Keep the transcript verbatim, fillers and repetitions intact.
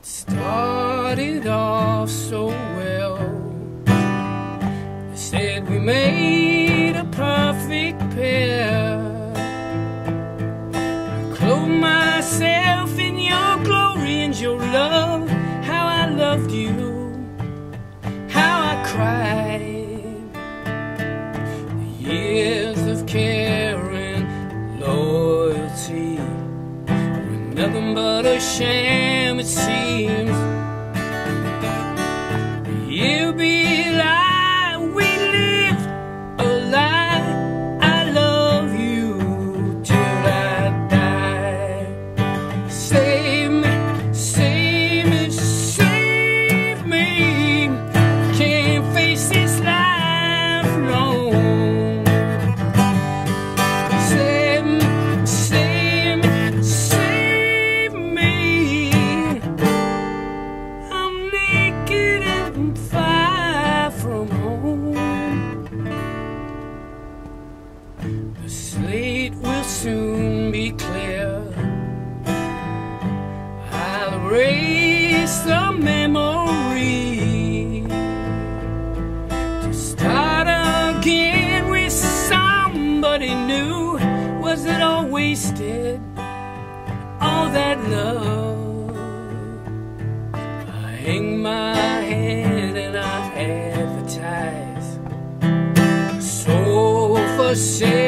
Started off so well. They said we made a perfect pair. I clothed myself in your glory and your love. How I loved you, how I cried. The years of care and loyalty were nothing but a sham, it seems. You be lie, we lived a lie. I love you till I die. Save me, save me, save me. Can't face this life alone. Save me, save me, save me. I'm naked and far from home. The slate will soon be clear. I'll erase the memory to start again with somebody new. Was it all wasted, all that love? I hang my head and I advertise, so for sale.